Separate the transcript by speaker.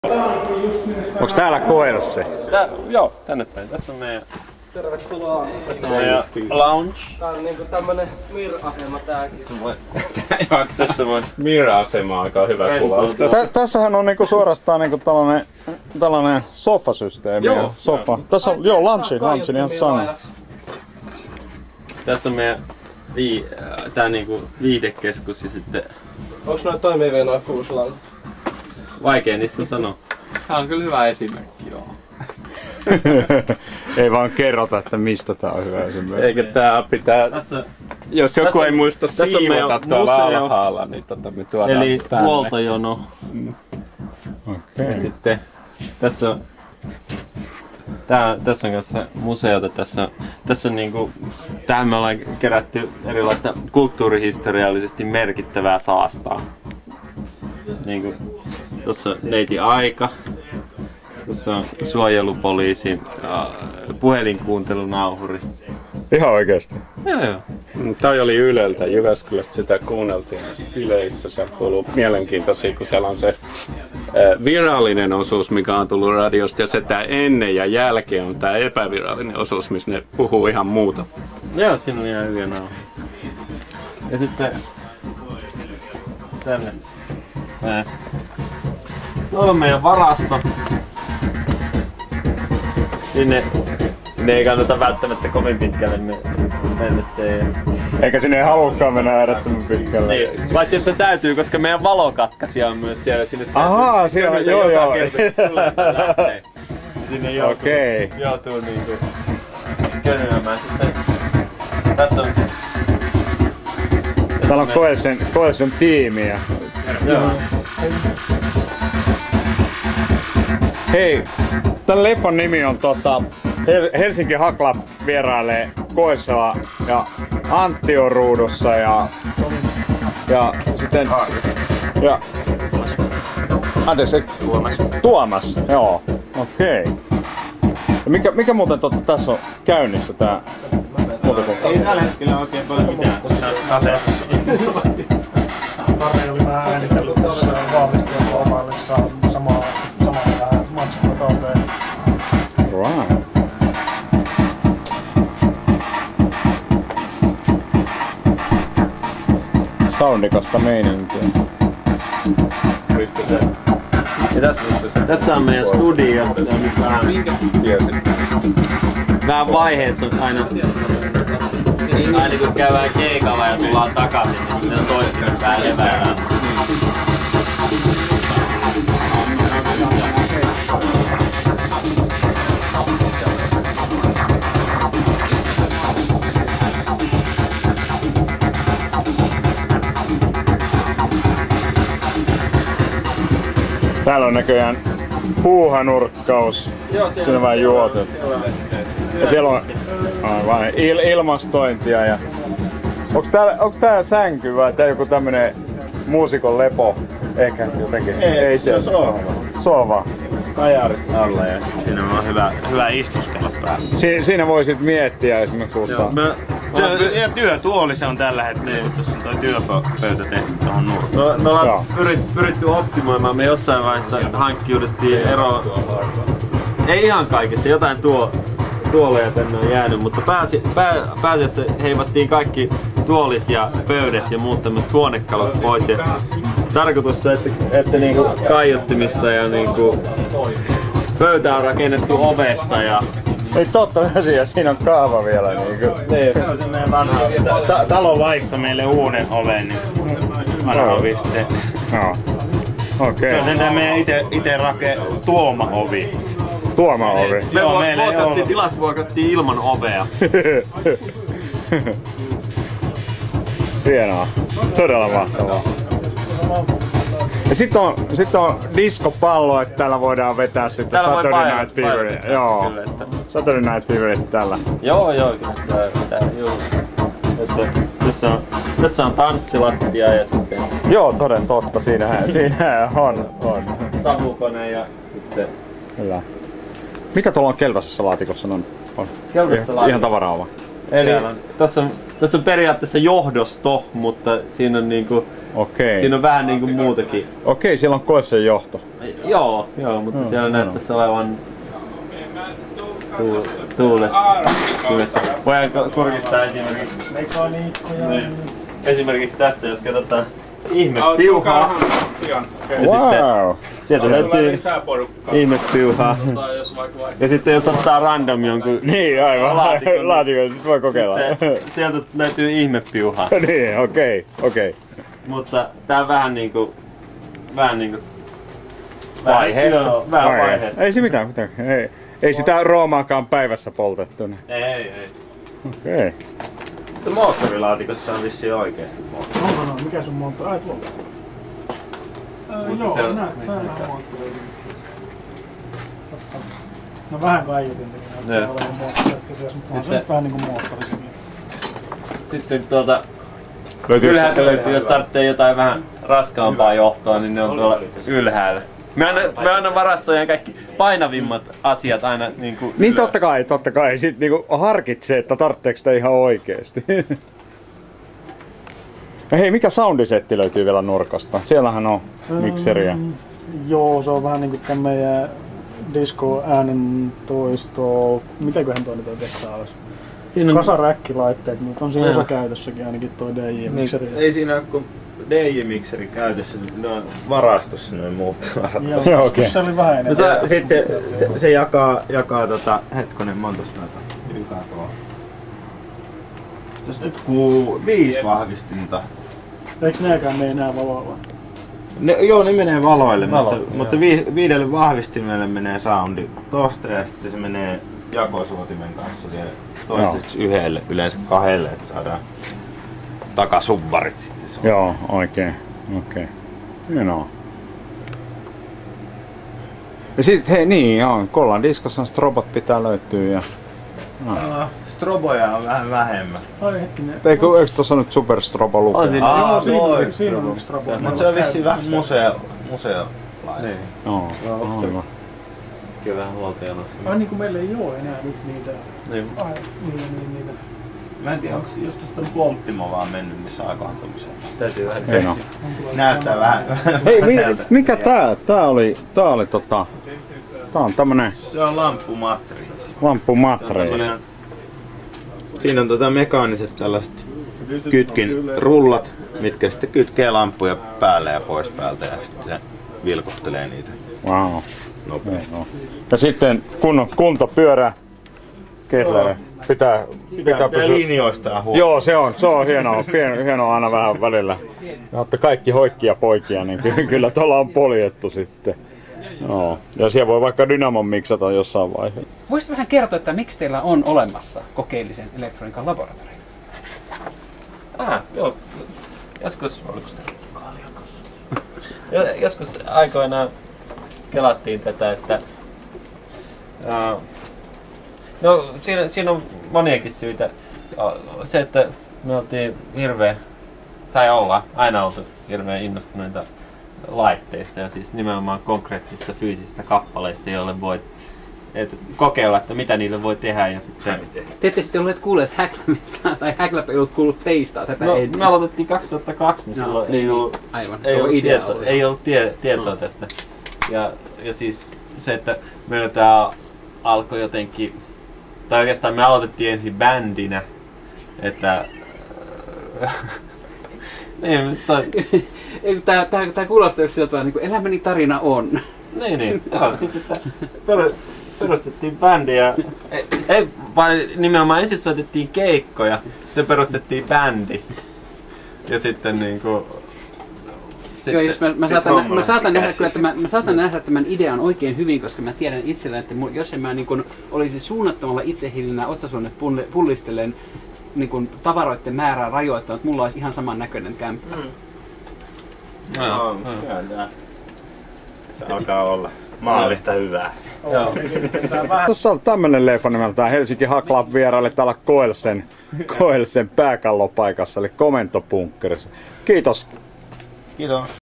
Speaker 1: Onks täällä koerssi?
Speaker 2: Joo, tänne päin. Tässä on meidän...
Speaker 3: Tervetuloa.
Speaker 2: Tässä on meidän lounge.
Speaker 3: Tää on niinku tämmönen Mir-asema tääkin.
Speaker 2: Tässä voi...
Speaker 1: Mir-asema on aika hyvä kuvaus. Tässähän on niinku suorastaan niinku tällainen sofasysteemi.
Speaker 3: Joo.
Speaker 1: Sofa. Tässä on lunchi ihan sana.
Speaker 2: Tässä on meidän tää niinku viihdekeskus ja sitten...
Speaker 3: Onks noin toimivia noin fuuslalla?
Speaker 2: Vaikea niistä sanoa.
Speaker 4: Tää on kyllä hyvä esimerkki, joo.
Speaker 1: Ei vaan kerrota, että mistä tää on hyvä esimerkki.
Speaker 4: Eikö tää pitää...
Speaker 2: Tässä,
Speaker 4: jos joku
Speaker 2: tässä
Speaker 4: ei muista siivota tuolla
Speaker 2: museo.
Speaker 4: alhaalla, niin me tuodaan
Speaker 2: eli
Speaker 4: tänne.
Speaker 2: huoltojono.
Speaker 1: Okay.
Speaker 2: Ja sitten tässä on... Tässä on kanssa museota. Tässä on niinku... Tähän me ollaan kerätty erilaista kulttuurihistoriallisesti merkittävää saastaa. Niinku... Tuossa on neiti Aika. Tuossa on suojelupoliisin puhelinkuuntelunauhuri.
Speaker 1: Ihan oikeesti.
Speaker 2: Joo.
Speaker 4: Toi oli Yleltä Jyväskylästä, sitä kuunneltiin Yleissä. Se kuuluu mielenkiintoisia, kun siellä on se virallinen osuus, mikä on tullut radiosta, ja se tää ennen ja jälkeen on tää epävirallinen osuus, missä ne puhuu ihan muuta.
Speaker 2: Joo, siinä on ihan hyviä nauhoja. Ja sitten tänne. Tuolla on meidän varasto. Sinne ei kannata välttämättä kovin pitkälle mennä se.
Speaker 1: Eikä sinne ei halukkaan mennä äärettömän pitkälle.
Speaker 2: Niin, paitsi että täytyy, koska meidän valokatkaisija on myös siellä. Sinne
Speaker 1: Ahaa, siellä joo.
Speaker 2: Sinne joutuu niinku könymään. Sitten tässä on...
Speaker 1: Täällä on Koelsen tiimiä.
Speaker 2: Joo.
Speaker 1: Hei, tän leffan nimi on Helsinki Hakla vierailee Koessala ja Antti on ruudussa ja sitten Tuomas, joo, okei. Ja mikä muuten tässä on käynnissä tää muotokohta?
Speaker 2: Ei tällä hetkellä oikein paljon mitään. Tase.
Speaker 5: Harri oli vähän äänitellyt tuossa valmistajan formaalissa samaa matskua tolleen.
Speaker 1: Right. Soundikasta meininkiä.
Speaker 2: Ja tässä on meidän studio. Vähän vaiheessa on aina kun käydään keikalla ja tullaan takaisin, niin ne soittimen päälle eväillään.
Speaker 1: Täällä on näköjään puuhanurkkaus. Siinä on vähän juotu. Ja siellä on aivan ilmastointia ja... Onko tää sänky vai tää joku tämmönen muusikon lepo? Ehkä jotenkin.
Speaker 2: Ei se on sohva.
Speaker 1: Sohva.
Speaker 2: Kajarit alla ja siinä on hyvä istuskella päällä.
Speaker 1: Siinä voisit miettiä esimerkiksi uutta.
Speaker 2: Ja työtuoli se on tällä hetkellä, kun tuossa on toi työpöytä tehty tuohon nurkkaan. Me ollaan pyritty optimoimaan. Me jossain vaiheessa hankkiuduttiin eroon. Ei ihan kaikista, jotain tuoleja tänne on jäänyt, mutta pääasiassa heivattiin kaikki tuolit ja pöydät ja muut tämmöiset huonekalot pois. Ja tarkoitus se, että niinku kaiuttimista ja niinku pöytä on rakennettu ovesta ja...
Speaker 1: Ei totta asia, siinä on kaava vielä niinku.
Speaker 2: Talo vaihtoi meille uuden oven, niin vanha ovi sitten.
Speaker 1: Joo. Okei.
Speaker 2: Se on tää meidän ite tuoma-ovi.
Speaker 1: Tuoma-ovi.
Speaker 2: Tilat vuokrattiin ilman ovea.
Speaker 1: Hienoa. Todella mahtavaa. Ja sit on diskopallo, että täällä voidaan vetää sitten Saturday Night Fever. Joo. Saturday Night Fever tällä.
Speaker 2: Joo, kyllä. Tässä on tanssilattia ja sitten...
Speaker 1: Joo, toden totta. Siinähän on.
Speaker 2: Savukone ja sitten...
Speaker 1: Kyllä. Mikä tuolla on keltaisessa laatikossa on?
Speaker 2: Keltaisessa laatikossa?
Speaker 1: Ihan tavaraa vai?
Speaker 2: Eli tässä on periaatteessa johdosto, mutta siinä on niinku
Speaker 1: Okei.
Speaker 2: Siinä on vähän niinku muutakin.
Speaker 1: Okei, siellä on Koelsen johto.
Speaker 2: Joo, mutta siellä näyttäisi olevan tuulet. Voidaan kurkistaa esimerkiksi. Niin. Esimerkiksi tästä, jos katsotaan ihmepiuhaa. Ja
Speaker 1: Wow!
Speaker 2: sitten sieltä löytyy ihmepiuhaa. Ja sitten jos ottaa random jonkun
Speaker 1: Niin, aivan. Laatikon, sit voi kokeilla.
Speaker 2: sieltä löytyy ihmepiuhaa.
Speaker 1: Niin, okei.
Speaker 2: Mutta tää on vähän niinku
Speaker 1: Vaiheessa.
Speaker 2: Vähän vaiheessa.
Speaker 1: Ei se mitään. Ei sitä Roomaakaan päivässä poltettu.
Speaker 2: Ei.
Speaker 1: Okei.
Speaker 6: Mutta moottorilaatikossa on vissiin oikeesti moottori.
Speaker 5: Onko mikä sun moottori? Ai tuolla. Joo,
Speaker 2: se on-
Speaker 5: täällä on moottori. No vähän kaiutin
Speaker 2: Joo.
Speaker 5: olevan moottori, mutta on se nyt vähän niinku moottori sekin.
Speaker 2: Sitten tuolta
Speaker 1: Löytyykö
Speaker 2: ylhäältä löytyy, jos tarvitsee jotain vähän raskaampaa johtoa, niin ne on tuolla ylhäällä. Me annan varastojen kaikki painavimmat asiat aina niinku
Speaker 1: Niin
Speaker 2: ylös.
Speaker 1: totta kai. Sit niinku harkitsee, että tarvitseeko sitä ihan oikeesti. Ja hei, mikä soundisetti löytyy vielä nurkasta? Siellähän on mikseriä.
Speaker 5: Joo, se on vähän niinku tän meidän disco-äänentoisto. Mitäköhän toi nyt oikeastaan olisi?
Speaker 2: Siinä on
Speaker 5: Kasaräkkilaitteet, mutta on siinä osa käytössäkin ainakin toi DJ-mikseri.
Speaker 6: Ei siinä ole kun DJ-mikseri käytössä, ne on varastossa noin muuttovarat.
Speaker 5: Joo,
Speaker 1: Okei.
Speaker 5: se oli vähän enemmän.
Speaker 6: Sitten se jakaa hetkonen montas näitä ykää tuolla. Tässä nyt 5 vahvistinta.
Speaker 5: Eiks nääkään mene enää valoilla?
Speaker 6: Joo, ne menee valoille, mutta 5 vahvistimelle menee soundi tosta ja sitten se menee jakosuotimen kanssa vielä toistaiseksi yhdelle, yleensä 2, että saadaan takasubbarit sitten.
Speaker 1: Joo, oikein. Okei. Hienoa. Ja sit hei niin, joo, Kollan diskossa strobot pitää löytyä ja...
Speaker 6: Stroboja on vähän vähemmän.
Speaker 5: Ai hetkinen.
Speaker 1: Eikö tossa nyt Super Strobo lukee?
Speaker 5: Joo,
Speaker 6: toi.
Speaker 5: siinä on yksi Strobo.
Speaker 6: Mutta se on vissiin vähän museolainen.
Speaker 2: Niin.
Speaker 1: Joo, aivan.
Speaker 2: Kyllä vähän huoltajanossa.
Speaker 5: Ai niinku meillä ei oo enää nyt niitä.
Speaker 2: Niin.
Speaker 5: Ai, niitä.
Speaker 6: Mä en tiedä, onko just tuosta Polttimo vaan mennyt, missä aikohan tommoseen.
Speaker 2: Täytyy vähän
Speaker 1: Hienoa.
Speaker 6: Näyttää vähän
Speaker 1: Hei,
Speaker 6: väseltä.
Speaker 1: mikä tää? Tää oli tää on tämmönen
Speaker 6: Se on lamppumatriisi.
Speaker 1: lamppumatreja.
Speaker 6: Siinä on mekaaniset tällaiset kytkinrullat, mitkä sitten kytkee lampuja päälle ja pois päältä ja sitten se vilkuttelee niitä
Speaker 1: Wow.
Speaker 6: nopeasti.
Speaker 1: Ja sitten kuntopyörä Kessler. Pitää pysyä.
Speaker 6: linjoistaan huomioon.
Speaker 1: Joo, se on hienoa. Hienoa aina vähän välillä. Olette kaikki hoikkia poikia, niin kyllä tuolla on poljettu sitten. Joo. Ja siellä voi vaikka dynamon miksata jossain vaiheessa.
Speaker 7: Voisitko vähän kertoa, että miksi teillä on olemassa kokeellisen elektroniikan laboratorio?
Speaker 2: Joo. Joskus aikoinaan kelattiin tätä, että no siinä on moniakin syitä. Se, että me oltiin ollaan aina oltu hirveän innostuneita laitteista ja siis nimenomaan konkreettisista fyysisistä kappaleista, joille voit kokeilla, että mitä niille voi tehdä ja sitten...
Speaker 7: Te ette sitten olleet kuulleet häklämistä tai häkläpä ei ollut kuullut teistä tätä
Speaker 2: No,
Speaker 7: ennen.
Speaker 2: me aloitettiin 2002, niin silloin ei ollut,
Speaker 7: aivan.
Speaker 2: ei ollut tietoa tästä. Ja siis se, että meillä tää alkoi jotenkin, tai oikeastaan me aloitettiin ensin bändinä, että... niin,
Speaker 7: Tää kuulostaa siltä, niin kuin elämäni tarina on.
Speaker 2: Niin. Joo, siis että perustettiin bändiä. Ei, vaan nimenomaan ensin soitettiin keikkoja, sitten perustettiin bändi. Ja sitten niinku...
Speaker 7: Joo, jos mä saatan nähdä tämän idean oikein hyvin, koska mä tiedän itselleni, että jos en mä niin kun olisi suunnattomalla itsehillinä otsasuonnet pullistellen niin kun tavaroiden määrää rajoittanut, mulla olisi ihan saman näköinen kämppä.
Speaker 6: Se alkaa olla maallista hyvää.
Speaker 1: Tässä on tämmönen leffa nimeltään Helsinki Hack Club vieraille täällä Koelsen pääkallopaikassa, eli Komentobunkerissa. Kiitos.
Speaker 6: Kiitos.